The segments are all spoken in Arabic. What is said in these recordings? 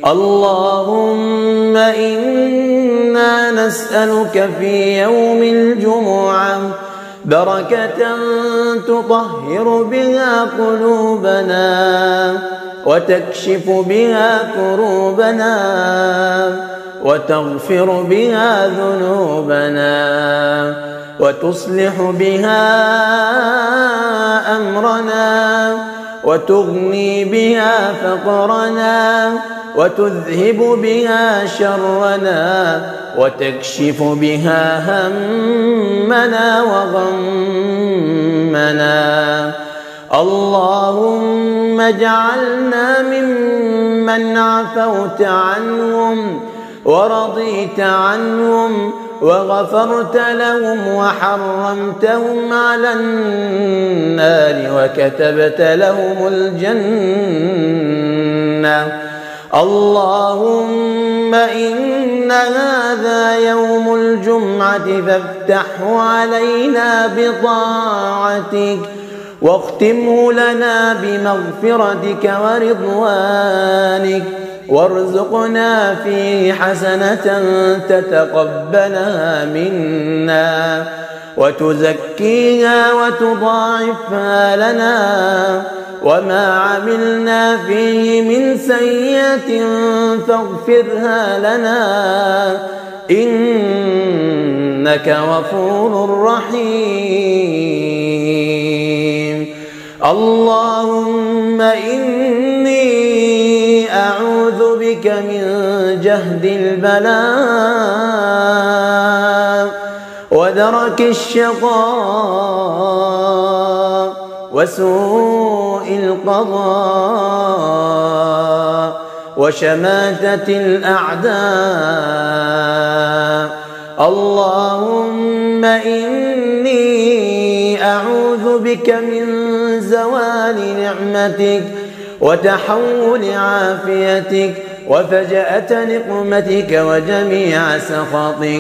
اللهم إنا نسألك في يوم الجمعة بركة تطهر بها قلوبنا وتكشف بها كروبنا وتغفر بها ذنوبنا وتصلح بها أمرنا وتغني بها فقرنا وتذهب بها شرنا وتكشف بها همنا وغمنا. اللهم اجعلنا ممن عفوت عنهم ورضيت عنهم وغفرت لهم وحرمتهم على النار وكتبت لهم الجنة. اللهم إن هذا يوم الجمعة فافتحه علينا بطاعتك واختمه لنا بمغفرتك ورضوانك وارزقنا فيه حسنة تتقبلها منا وتزكيها وتضاعفها لنا، وما عملنا فيه من سيئة فاغفرها لنا إنك غفور رحيم. اللهم إني أعوذ بك من جهد البلاء ودرك الشقاء وسوء القضاء وشماتة الأعداء. اللهم إني أعوذ بك من زوال نعمتك وتحول عافيتك وفجأة نقمتك وجميع سخطك.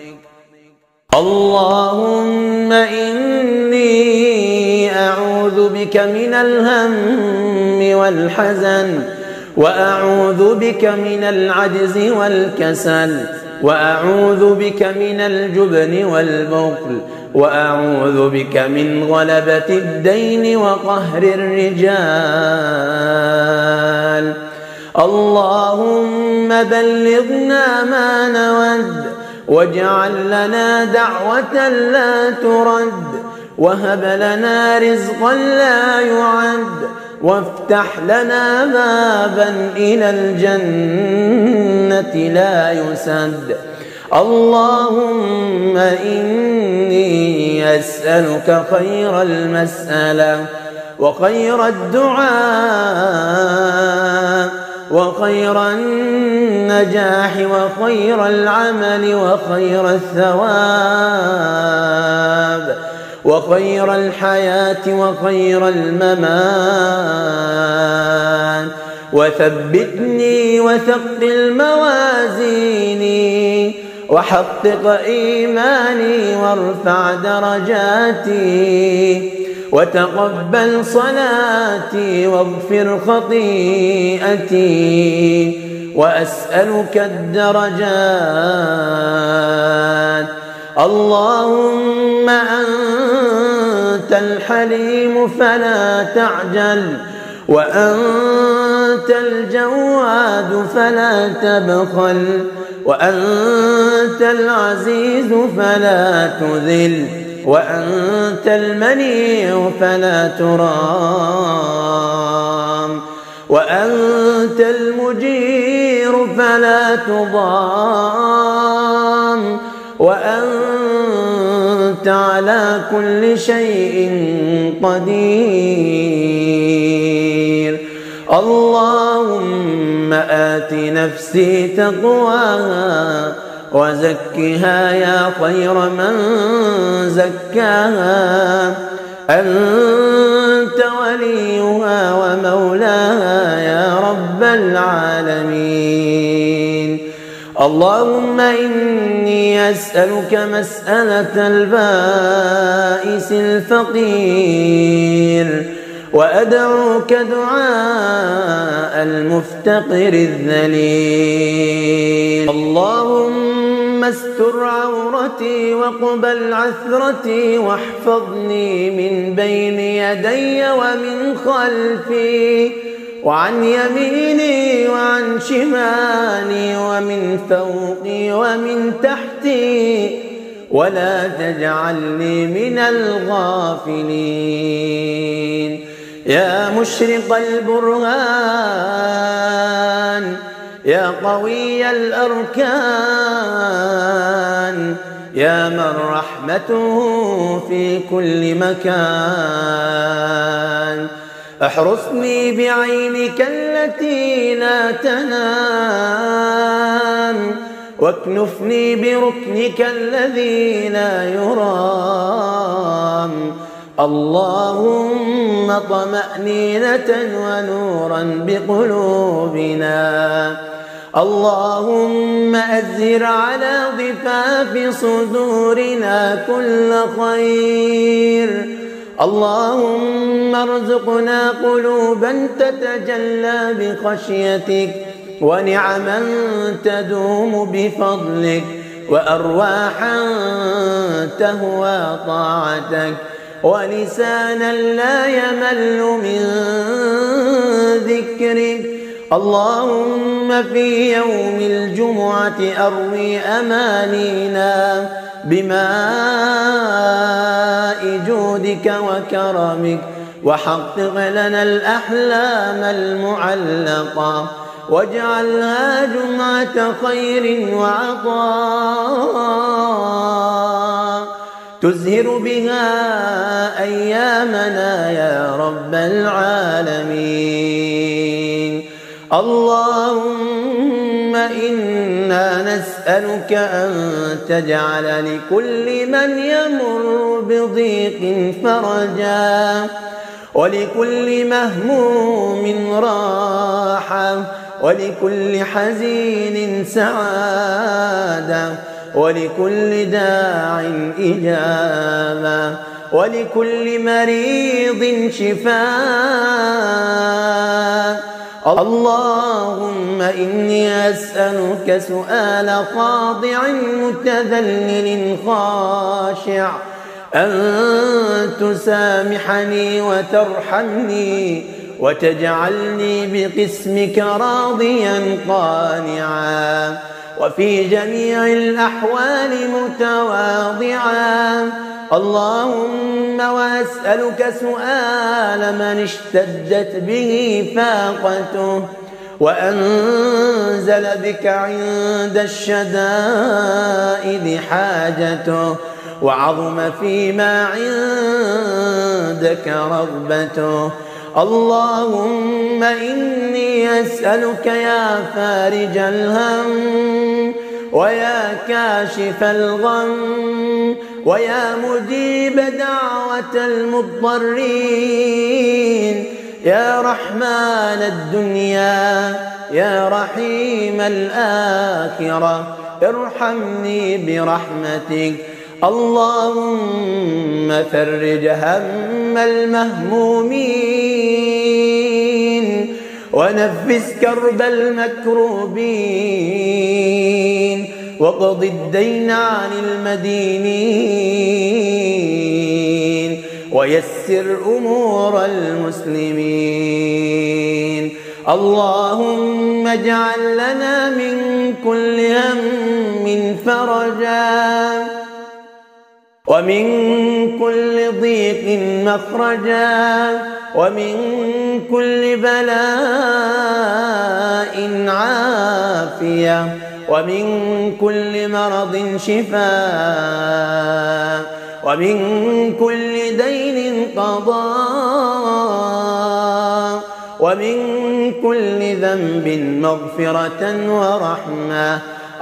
اللهم إني أعوذ بك من الهم والحزن وأعوذ بك من العجز والكسل وأعوذ بك من الجبن والبخل وأعوذ بك من غلبة الدين وقهر الرجال. اللهم بلغنا ما نود واجعل لنا دعوة لا ترد وهب لنا رزقا لا يعد وافتح لنا بابا إلى الجنة لا يسد. اللهم إني أسألك خير المسألة وخير الدعاء وخير النجاح وخير العمل وخير الثواب وخير الحياة وخير الممات. وثبتني وثقل موازيني وحقق إيماني وارفع درجاتي وتقبل صلاتي واغفر خطيئتي وأسألك الدرجات. اللهم أنت الحليم فلا تعجل وأنت الجواد فلا تبخل وأنت العزيز فلا تذل وأنت المنيع فلا ترام وأنت المجير فلا تضام وأنت على كل شيء قدير. اللهم آت نفسي تقواها وزكها يا خير من زكاها أنت وليها ومولاها يا رب العالمين. اللهم إني أسألك مسألة البائس الفقير وأدعوك دعاء المفتقر الذليل. اللهم استر عورتي واقبل عثرتي واحفظني من بين يدي ومن خلفي وعن يميني وعن شمالي ومن فوقي ومن تحتي ولا تجعلني من الغافلين. يا مشرق البرهان يا قوي الأركان يا من رحمته في كل مكان، احرسني بعينك التي لا تنام واكنفني بركنك الذي لا يرام. اللهم طمأنينة ونورا بقلوبنا. اللهم أزهر على ضفاف صدورنا كل خير. اللهم ارزقنا قلوبا تتجلى بخشيتك ونعما تدوم بفضلك وأرواحا تهوى طاعتك ولسانا لا يمل من ذكرك. اللهم في يوم الجمعة أروي أمانينا بماء جودك وكرمك وحقق لنا الأحلام المعلقة واجعلها جمعة خير وعطاء تزهر بها أيامنا يا رب العالمين. اللهم إنا نسألك أن تجعل لكل من يمر بضيق فرجا ولكل مهموم راحة ولكل حزين سعادة ولكل داع إجابة ولكل مريض شفاء. اللهم إني أسألك سؤال خاضع متذلل خاشع أن تسامحني وترحمني وتجعلني بقسمك راضيا قانعا وفي جميع الأحوال متواضعا. اللهم وأسألك سؤال من اشتدت به فاقته وأنزل بك عند الشدائد حاجته وعظم فيما عندك رغبته. اللهم إني أسألك يا فارج الهم ويا كاشف الغم ويا مجيب دعوة المضطرين يا رحمن الدنيا يا رحيم الآخرة ارحمني برحمتك. اللهم فرج هم المهمومين ونفس كرب المكروبين وقض الدين عن المدينين ويسر أمور المسلمين. اللهم اجعل لنا من كل هم فرجا ومن كل ضيق مخرجا ومن كل بلاء عافية ومن كل مرض شفاء ومن كل دين قضاء ومن كل ذنب مغفرة ورحمة.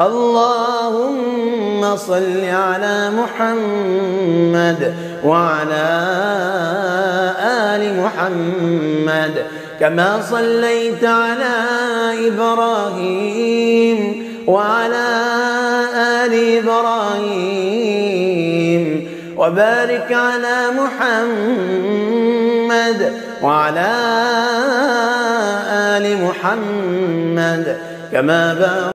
اللهم صل على محمد وعلى آل محمد كما صليت على إبراهيم وعلى آل إبراهيم وبارك على محمد وعلى آل محمد كما باركت